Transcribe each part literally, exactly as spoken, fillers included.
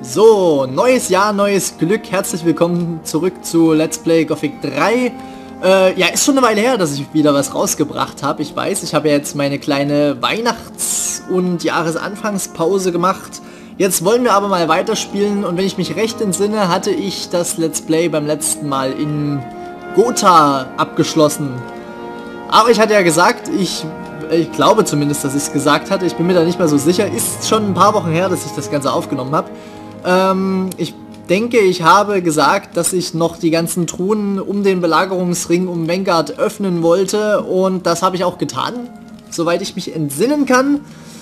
So, neues Jahr, neues Glück. Herzlich willkommen zurück zu Let's Play Gothic drei. Äh, ja, ist schon eine Weile her, dass ich wieder was rausgebracht habe. Ich weiß, ich habe ja jetzt meine kleine Weihnachts- und Jahresanfangspause gemacht. Jetzt wollen wir aber mal weiterspielen und wenn ich mich recht entsinne, hatte ich das Let's Play beim letzten Mal in Gotha abgeschlossen. Aber ich hatte ja gesagt, ich... Ich glaube zumindest, dass ich es gesagt hatte. Ich bin mir da nicht mehr so sicher. Ist schon ein paar Wochen her, dass ich das Ganze aufgenommen habe. Ähm, ich denke, ich habe gesagt, dass ich noch die ganzen Truhen um den Belagerungsring um Vanguard öffnen wollte. Und das habe ich auch getan, soweit ich mich entsinnen kann.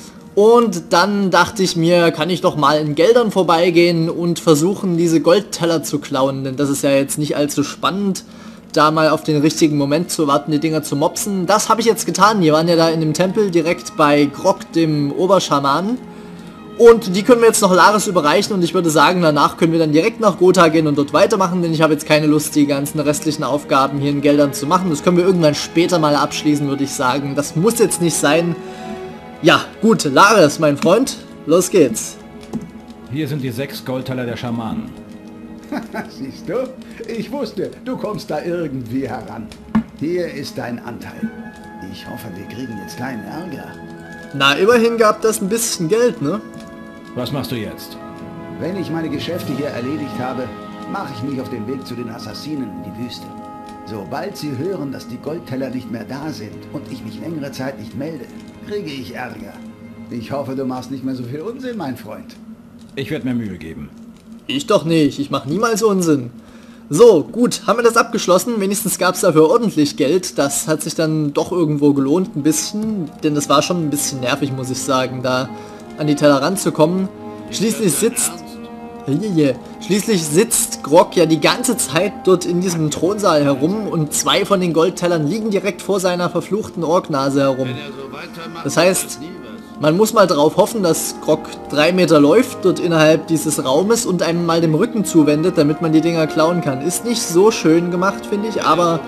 Und dann dachte ich mir, kann ich doch mal in Geldern vorbeigehen und versuchen, diese Goldteller zu klauen. Denn das ist ja jetzt nicht allzu spannend, da mal auf den richtigen Moment zu warten, die Dinger zu mopsen. Das habe ich jetzt getan. Wir waren ja da in dem Tempel direkt bei Grog, dem Oberschamanen. Und die können wir jetzt noch Lares überreichen und ich würde sagen, danach können wir dann direkt nach Gotha gehen und dort weitermachen, denn ich habe jetzt keine Lust, die ganzen restlichen Aufgaben hier in Geldern zu machen. Das können wir irgendwann später mal abschließen, würde ich sagen. Das muss jetzt nicht sein. Ja, gut, Lares, mein Freund, los geht's. Hier sind die sechs Goldtaler der Schamanen. Siehst du? Ich wusste, du kommst da irgendwie heran. Hier ist dein Anteil. Ich hoffe, wir kriegen jetzt keinen Ärger. Na, immerhin gab das ein bisschen Geld, ne? Was machst du jetzt? Wenn ich meine Geschäfte hier erledigt habe, mache ich mich auf den Weg zu den Assassinen in die Wüste. Sobald sie hören, dass die Goldteller nicht mehr da sind und ich mich längere Zeit nicht melde, kriege ich Ärger. Ich hoffe, du machst nicht mehr so viel Unsinn, mein Freund. Ich werde mir Mühe geben. Ich doch nicht, ich mache niemals Unsinn. So, gut, haben wir das abgeschlossen. Wenigstens gab es dafür ordentlich Geld. Das hat sich dann doch irgendwo gelohnt, ein bisschen. Denn das war schon ein bisschen nervig, muss ich sagen, da an die Teller ranzukommen. Schließlich sitzt... Yeah, Schließlich sitzt Grog ja die ganze Zeit dort in diesem Thronsaal herum und zwei von den Goldtellern liegen direkt vor seiner verfluchten Orknase herum. Das heißt... Man muss mal darauf hoffen, dass Grog drei Meter läuft dort innerhalb dieses Raumes und einem mal dem Rücken zuwendet, damit man die Dinger klauen kann. Ist nicht so schön gemacht, finde ich, aber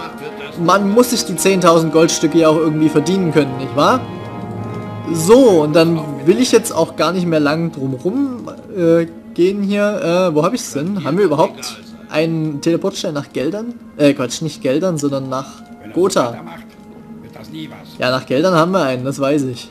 man muss sich die zehntausend Goldstücke ja auch irgendwie verdienen können, nicht wahr? So, und dann will ich jetzt auch gar nicht mehr lang drumrum äh, gehen hier. Äh, wo habe ich es denn? Haben wir überhaupt einen Teleportstein nach Geldern? Äh, Quatsch, nicht Geldern, sondern nach Gotha. Ja, nach Geldern haben wir einen, das weiß ich.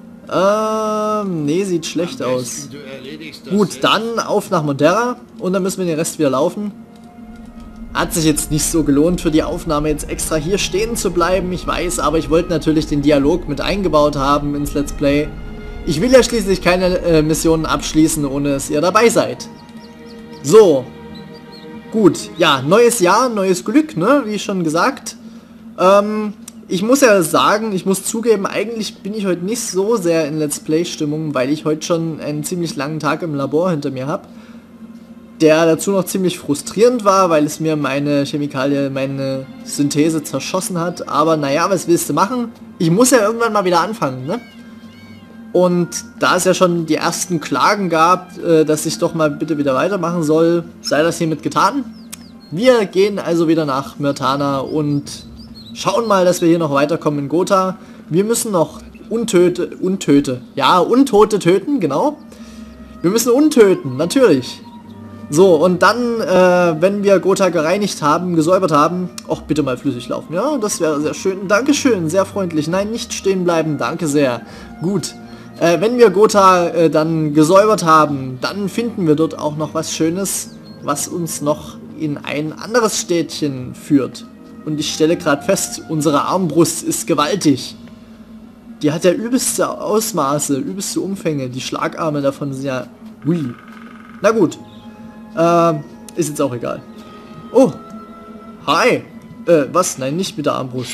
Ähm, nee, sieht schlecht aus. Gut, dann auf nach Modera und dann müssen wir den Rest wieder laufen. Hat sich jetzt nicht so gelohnt für die Aufnahme jetzt extra hier stehen zu bleiben, ich weiß, aber ich wollte natürlich den Dialog mit eingebaut haben ins Let's Play. Ich will ja schließlich keine äh, Missionen abschließen, ohne dass ihr dabei seid. So. Gut, ja, neues Jahr, neues Glück, ne, wie schon gesagt. Ähm... Ich muss ja sagen, ich muss zugeben, eigentlich bin ich heute nicht so sehr in Let's Play-Stimmung, weil ich heute schon einen ziemlich langen Tag im Labor hinter mir habe, der dazu noch ziemlich frustrierend war, weil es mir meine Chemikalie, meine Synthese zerschossen hat. Aber naja, was willst du machen? Ich muss ja irgendwann mal wieder anfangen, ne? Und da es ja schon die ersten Klagen gab, äh, dass ich doch mal bitte wieder weitermachen soll, sei das hiermit getan. Wir gehen also wieder nach Myrtana und... schauen mal, dass wir hier noch weiterkommen in Gotha. Wir müssen noch Untöte, Untöte, ja, Untote töten, genau. Wir müssen untöten, natürlich. So, und dann, äh, wenn wir Gotha gereinigt haben, gesäubert haben, auch bitte mal flüssig laufen, ja, das wäre sehr schön. Dankeschön, sehr freundlich. Nein, nicht stehen bleiben, danke sehr. Gut, äh, wenn wir Gotha äh, dann gesäubert haben, dann finden wir dort auch noch was Schönes, was uns noch in ein anderes Städtchen führt. Und ich stelle gerade fest, unsere Armbrust ist gewaltig. Die hat ja übelste Ausmaße, übelste Umfänge. Die Schlagarme davon sind ja... Ui. Na gut. Äh, ist jetzt auch egal. Oh. Hi. Äh, was? Nein, nicht mit der Armbrust.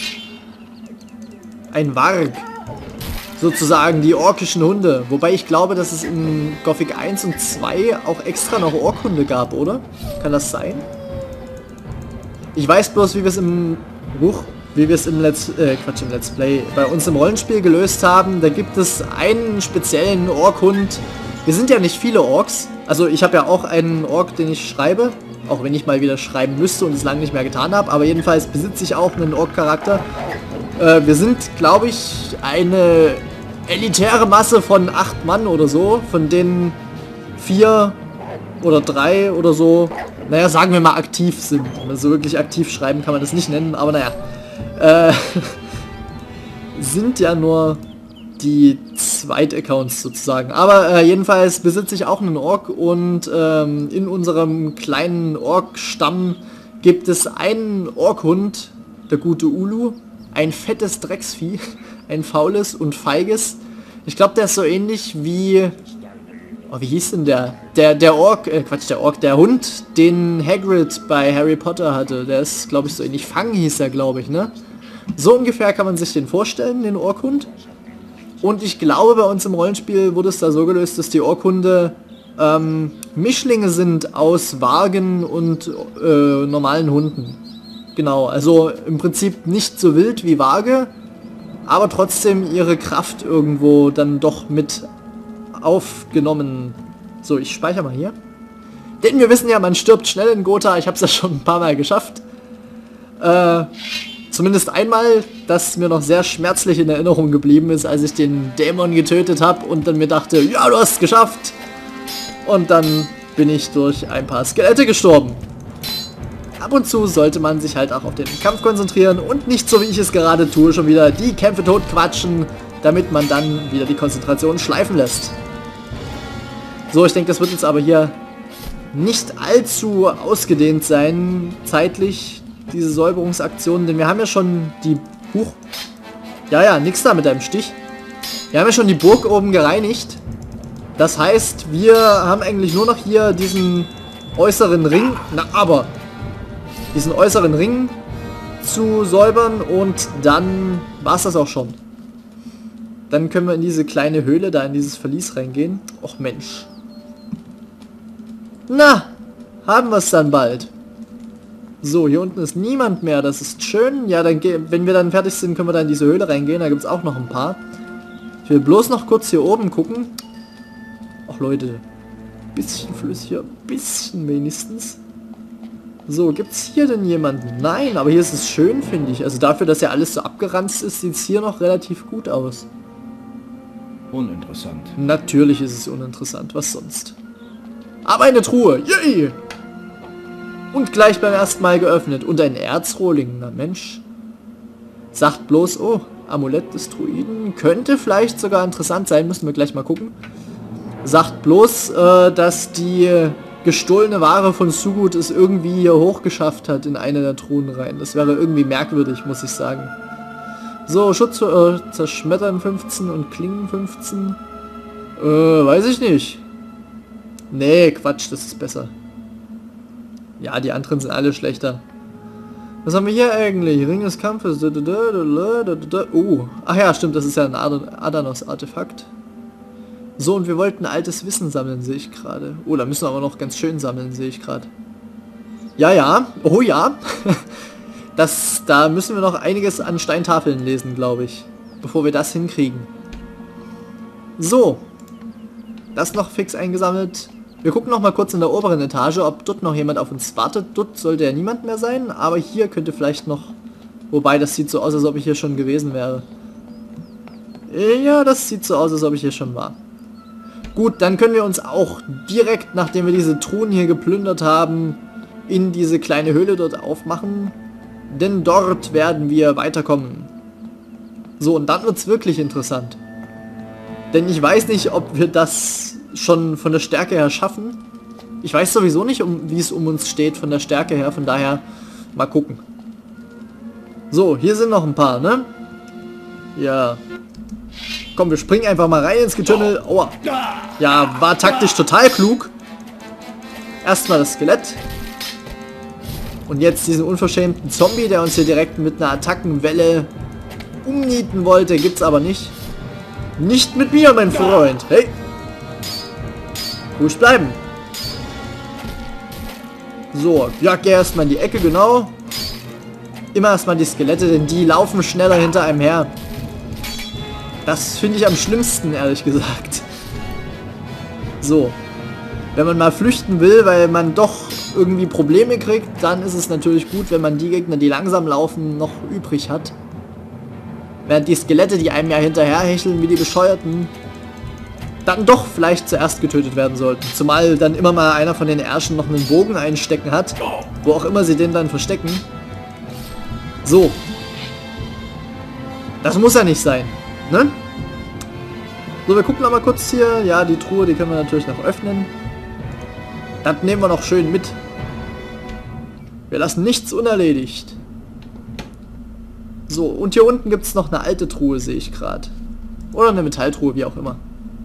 Ein Warg. Sozusagen die orkischen Hunde. Wobei ich glaube, dass es in Gothic eins und zwei auch extra noch Orkhunde gab, oder? Kann das sein? Ich weiß bloß, wie wir es im Buch, wie wir es im Let's, äh, Quatsch, im Let's Play, bei uns im Rollenspiel gelöst haben. Da gibt es einen speziellen Orkhund. Wir sind ja nicht viele Orks. Also ich habe ja auch einen Ork, den ich schreibe. Auch wenn ich mal wieder schreiben müsste und es lange nicht mehr getan habe. Aber jedenfalls besitze ich auch einen Ork-Charakter. Äh, wir sind, glaube ich, eine elitäre Masse von acht Mann oder so. Von denen vier oder drei oder so, naja, sagen wir mal aktiv sind. Also wirklich aktiv schreiben kann man das nicht nennen, aber naja. Äh, sind ja nur die Zweit-Accounts sozusagen. Aber äh, jedenfalls besitze ich auch einen Ork und ähm, in unserem kleinen Ork-Stamm gibt es einen Orkhund, der gute Ulu, ein fettes Drecksvieh, ein faules und feiges. Ich glaube, der ist so ähnlich wie... Oh, wie hieß denn der? Der, der Ork, äh, Quatsch, der Ork, der Hund, den Hagrid bei Harry Potter hatte. Der ist, glaube ich, so ähnlich. Fang hieß er, glaube ich, ne? So ungefähr kann man sich den vorstellen, den Orkhund. Und ich glaube, bei uns im Rollenspiel wurde es da so gelöst, dass die Orkhunde ähm, Mischlinge sind aus Wagen und äh, normalen Hunden. Genau, also im Prinzip nicht so wild wie Waage, aber trotzdem ihre Kraft irgendwo dann doch mit aufgenommen. So, ich speichere mal hier. Denn wir wissen ja, man stirbt schnell in Gotha. Ich habe es ja schon ein paar Mal geschafft. Äh, zumindest einmal, das mir noch sehr schmerzlich in Erinnerung geblieben ist, als ich den Dämon getötet habe und dann mir dachte, ja, du hast es geschafft. Und dann bin ich durch ein paar Skelette gestorben. Ab und zu sollte man sich halt auch auf den Kampf konzentrieren und nicht so wie ich es gerade tue, schon wieder die Kämpfe tot quatschen, damit man dann wieder die Konzentration schleifen lässt. So, ich denke, das wird jetzt aber hier nicht allzu ausgedehnt sein, zeitlich, diese Säuberungsaktionen, denn wir haben ja schon die... Huch. Ja, ja, nix da mit deinem Stich. Wir haben ja schon die Burg oben gereinigt. Das heißt, wir haben eigentlich nur noch hier diesen äußeren Ring, na aber, diesen äußeren Ring zu säubern und dann war es das auch schon. Dann können wir in diese kleine Höhle, da in dieses Verlies reingehen. Och Mensch. Na, haben wir es dann bald. So, hier unten ist niemand mehr, das ist schön. Ja, dann wenn wir dann fertig sind, können wir dann in diese Höhle reingehen. Da gibt es auch noch ein paar. Ich will bloß noch kurz hier oben gucken. Ach Leute, bisschen flüssiger, bisschen wenigstens. So, gibt's hier denn jemanden? Nein, aber hier ist es schön, finde ich. Also dafür, dass ja alles so abgeranzt ist, sieht es hier noch relativ gut aus. Uninteressant. Natürlich ist es uninteressant, was sonst. Aber eine Truhe, yay! Und gleich beim ersten Mal geöffnet. Und ein Erzrohling, na Mensch. Sagt bloß, oh, Amulett des Druiden. Könnte vielleicht sogar interessant sein, müssen wir gleich mal gucken. Sagt bloß, äh, dass die gestohlene Ware von Sugut es irgendwie hier hochgeschafft hat in eine der Truhen rein. Das wäre irgendwie merkwürdig, muss ich sagen. So, Schutz äh, zerschmettern fünfzehn und Klingen fünfzehn. Äh, weiß ich nicht. Nee, Quatsch, das ist besser. Ja, die anderen sind alle schlechter. Was haben wir hier eigentlich? Ring des Kampfes. Oh, ach ja, stimmt, das ist ja ein Adanos-Artefakt. So, und wir wollten altes Wissen sammeln, sehe ich gerade. Oh, da müssen wir aber noch ganz schön sammeln, sehe ich gerade. Ja, ja. Oh ja. Das, da müssen wir noch einiges an Steintafeln lesen, glaube ich. Bevor wir das hinkriegen. So. Das noch fix eingesammelt. Wir gucken noch mal kurz in der oberen Etage, ob dort noch jemand auf uns wartet. Dort sollte ja niemand mehr sein, aber hier könnte vielleicht noch... Wobei, das sieht so aus, als ob ich hier schon gewesen wäre. Ja, das sieht so aus, als ob ich hier schon war. Gut, dann können wir uns auch direkt, nachdem wir diese Truhen hier geplündert haben, in diese kleine Höhle dort aufmachen. Denn dort werden wir weiterkommen. So, und dann wird es wirklich interessant. Denn ich weiß nicht, ob wir das schon von der Stärke her schaffen. Ich weiß sowieso nicht, um, wie es um uns steht von der Stärke her. Von daher mal gucken. So, hier sind noch ein paar, ne? Ja. Komm, wir springen einfach mal rein ins Getümmel. Aua. Ja, war taktisch total klug. Erstmal das Skelett. Und jetzt diesen unverschämten Zombie, der uns hier direkt mit einer Attackenwelle umnieten wollte. Gibt's aber nicht. Nicht mit mir, mein Freund. Hey. Ruhig bleiben. So, ja, geh erstmal in die Ecke, genau. Immer erstmal die Skelette, denn die laufen schneller hinter einem her. Das finde ich am schlimmsten, ehrlich gesagt. So. Wenn man mal flüchten will, weil man doch irgendwie Probleme kriegt, dann ist es natürlich gut, wenn man die Gegner, die langsam laufen, noch übrig hat. Während die Skelette, die einem ja hinterher hecheln wie die Bescheuerten, dann doch vielleicht zuerst getötet werden sollten. Zumal dann immer mal einer von den Ärschen noch einen Bogen einstecken hat, wo auch immer sie den dann verstecken. So. Das muss ja nicht sein, ne? So, wir gucken noch mal kurz hier. Ja, die Truhe, die können wir natürlich noch öffnen. Das nehmen wir noch schön mit. Wir lassen nichts unerledigt. So, und hier unten gibt es noch eine alte Truhe, sehe ich gerade. Oder eine Metalltruhe, wie auch immer.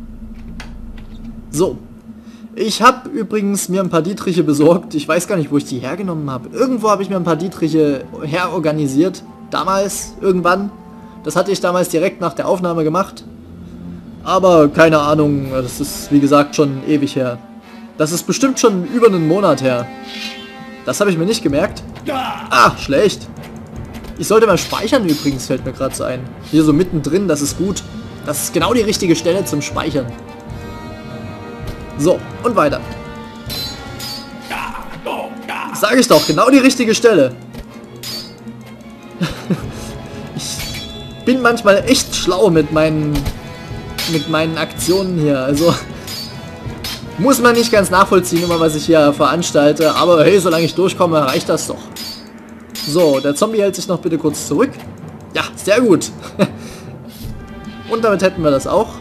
So. Ich habe übrigens mir ein paar Dietriche besorgt. Ich weiß gar nicht, wo ich die hergenommen habe. Irgendwo habe ich mir ein paar Dietriche herorganisiert. Damals, irgendwann. Das hatte ich damals direkt nach der Aufnahme gemacht. Aber keine Ahnung, das ist wie gesagt schon ewig her. Das ist bestimmt schon über einen Monat her. Das habe ich mir nicht gemerkt. Ah, schlecht. Ich sollte mal speichern übrigens, fällt mir gerade so ein. Hier so mittendrin, das ist gut. Das ist genau die richtige Stelle zum Speichern. So, und weiter. Sage ich doch, genau die richtige Stelle. Ich bin manchmal echt schlau mit meinen, mit meinen Aktionen hier. Also muss man nicht ganz nachvollziehen, immer was ich hier veranstalte. Aber hey, solange ich durchkomme, reicht das doch. So, der Zombie hält sich noch bitte kurz zurück. Ja, sehr gut. Und damit hätten wir das auch.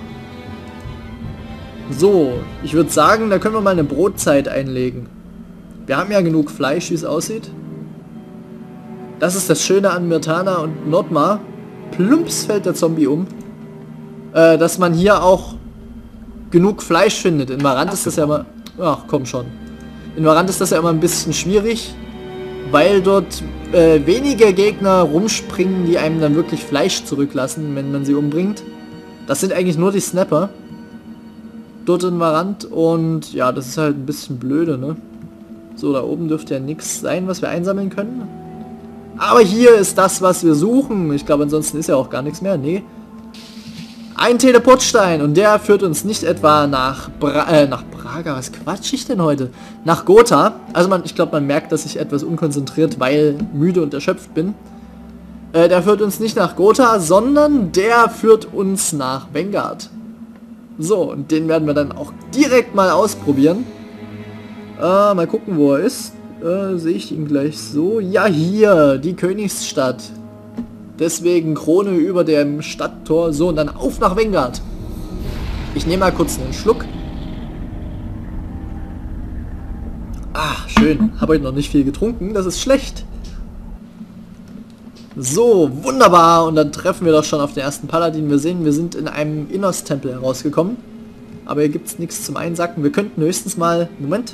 So, ich würde sagen, da können wir mal eine Brotzeit einlegen. Wir haben ja genug Fleisch, wie es aussieht. Das ist das Schöne an Mirtana und Nordmar. Plumps fällt der Zombie um. Äh, dass man hier auch genug Fleisch findet. In Marant ist das ja immer... Ach, komm schon. In Marant ist das ja immer ein bisschen schwierig, weil dort äh, wenige Gegner rumspringen, die einem dann wirklich Fleisch zurücklassen, wenn man sie umbringt. Das sind eigentlich nur die Snapper. Dort in Marant. Und ja, das ist halt ein bisschen blöde, ne? So, da oben dürfte ja nichts sein, was wir einsammeln können. Aber hier ist das, was wir suchen. Ich glaube, ansonsten ist ja auch gar nichts mehr. Nee. Ein Teleportstein. Und der führt uns nicht etwa nach Bra äh, nach Braga. Was quatsch ich denn heute? Nach Gotha. Also man, ich glaube, man merkt, dass ich etwas unkonzentriert, weil müde und erschöpft bin. Äh, der führt uns nicht nach Gotha, sondern der führt uns nach Vanguard. So, und den werden wir dann auch direkt mal ausprobieren. Äh, mal gucken, wo er ist. Äh, sehe ich ihn gleich so? Ja, hier, die Königsstadt. Deswegen Krone über dem Stadttor. So, und dann auf nach Vanguard. Ich nehme mal kurz einen Schluck. Ah, schön. Habe heute noch nicht viel getrunken. Das ist schlecht. So, wunderbar. Und dann treffen wir doch schon auf den ersten Paladin. Wir sehen, wir sind in einem Innos-Tempel herausgekommen. Aber hier gibt es nichts zum Einsacken. Wir könnten höchstens mal... Moment.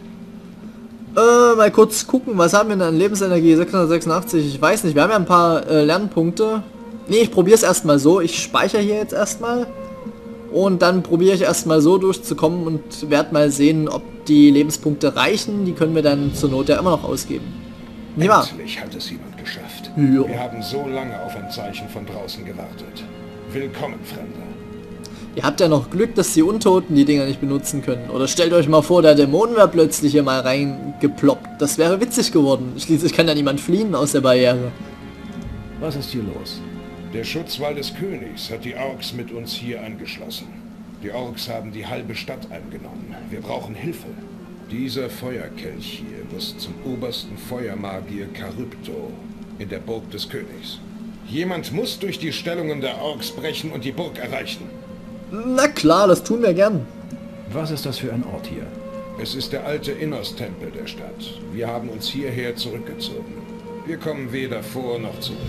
Äh, mal kurz gucken, was haben wir denn an Lebensenergie? sechshundertsechsundachtzig, ich weiß nicht. Wir haben ja ein paar äh, Lernpunkte. Ne, ich probiere es erstmal so. Ich speichere hier jetzt erstmal. Und dann probiere ich erstmal so durchzukommen und werde mal sehen, ob die Lebenspunkte reichen. Die können wir dann zur Not ja immer noch ausgeben. Nicht wahr? Endlich hat es jemand geschafft. Jo. Wir haben so lange auf ein Zeichen von draußen gewartet. Willkommen, Fremder. Ihr habt ja noch Glück, dass die Untoten die Dinger nicht benutzen können. Oder stellt euch mal vor, der Dämon wäre plötzlich hier mal reingeploppt. Das wäre witzig geworden. Schließlich kann ja niemand fliehen aus der Barriere. Was ist hier los? Der Schutzwall des Königs hat die Orks mit uns hier angeschlossen. Die Orks haben die halbe Stadt eingenommen. Wir brauchen Hilfe. Dieser Feuerkelch hier muss zum obersten Feuermagier Charybdo in der Burg des Königs. Jemand muss durch die Stellungen der Orks brechen und die Burg erreichen. Na klar, das tun wir gern. Was ist das für ein Ort hier? Es ist der alte Innos-Tempel der Stadt. Wir haben uns hierher zurückgezogen. Wir kommen weder vor noch zurück.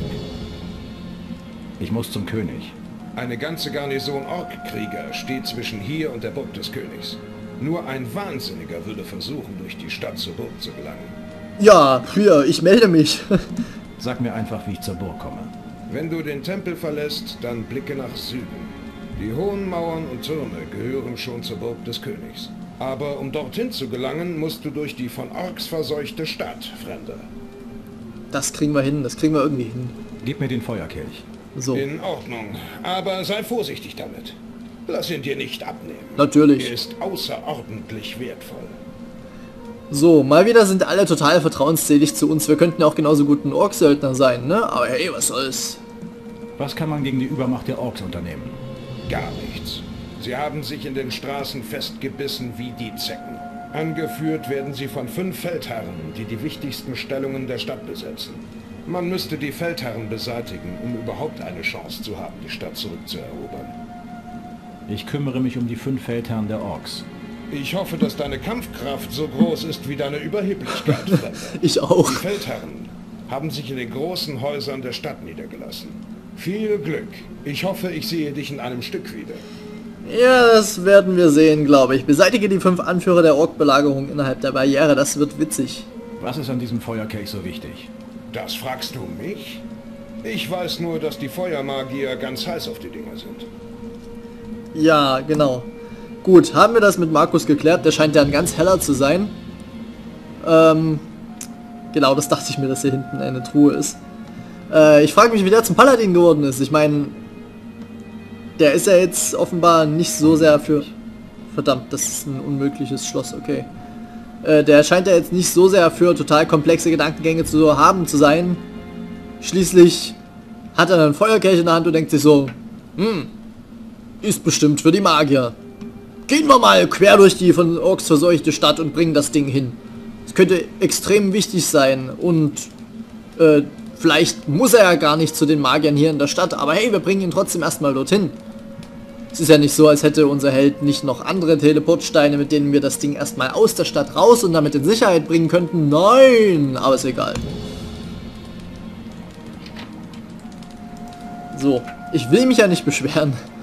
Ich muss zum König. Eine ganze Garnison Orkkrieger steht zwischen hier und der Burg des Königs. Nur ein Wahnsinniger würde versuchen, durch die Stadt zur Burg zu gelangen. Ja, hier, ich melde mich. Sag mir einfach, wie ich zur Burg komme. Wenn du den Tempel verlässt, dann blicke nach Süden. Die hohen Mauern und Türme gehören schon zur Burg des Königs. Aber um dorthin zu gelangen, musst du durch die von Orks verseuchte Stadt, Fremder. Das kriegen wir hin, das kriegen wir irgendwie hin. Gib mir den Feuerkelch. So, In Ordnung, aber sei vorsichtig damit. Lass ihn dir nicht abnehmen. natürlich. Er ist außerordentlich wertvoll. So, mal wieder sind alle total vertrauensselig zu uns. Wir könnten ja auch genauso gut ein Orksöldner sein, ne? Aber hey, was soll's? Was kann man gegen die Übermacht der Orks unternehmen? Gar nichts. Sie haben sich in den Straßen festgebissen wie die Zecken. Angeführt werden sie von fünf Feldherren, die die wichtigsten Stellungen der Stadt besetzen. Man müsste die Feldherren beseitigen, um überhaupt eine Chance zu haben, die Stadt zurückzuerobern. Ich kümmere mich um die fünf Feldherren der Orks. Ich hoffe, dass deine Kampfkraft so groß ist wie deine Überheblichkeit, Fremder. Ich auch. Die Feldherren haben sich in den großen Häusern der Stadt niedergelassen. Viel Glück. Ich hoffe, ich sehe dich in einem Stück wieder. Ja, das werden wir sehen, glaube ich. Beseitige die fünf Anführer der Ork-Belagerung innerhalb der Barriere. Das wird witzig. Was ist an diesem Feuerkelch so wichtig? Das fragst du mich? Ich weiß nur, dass die Feuermagier ganz heiß auf die Dinger sind. Ja, genau. Gut, haben wir das mit Markus geklärt. Der scheint ja ein ganz heller zu sein. Ähm, genau, das dachte ich mir, dass hier hinten eine Truhe ist. Äh, ich frage mich, wie der zum Paladin geworden ist. Ich meine, der ist ja jetzt offenbar nicht so sehr für... Verdammt, das ist ein unmögliches Schloss, okay. Äh, der scheint ja jetzt nicht so sehr für total komplexe Gedankengänge zu haben zu sein. Schließlich hat er einen Feuerkelch in der Hand und denkt sich so, hm, ist bestimmt für die Magier. Gehen wir mal quer durch die von Orks verseuchte Stadt und bringen das Ding hin. Es könnte extrem wichtig sein und äh, vielleicht muss er ja gar nicht zu den Magiern hier in der Stadt, aber hey, wir bringen ihn trotzdem erstmal dorthin. Es ist ja nicht so, als hätte unser Held nicht noch andere Teleportsteine, mit denen wir das Ding erstmal aus der Stadt raus und damit in Sicherheit bringen könnten. Nein, aber ist egal. So, ich will mich ja nicht beschweren.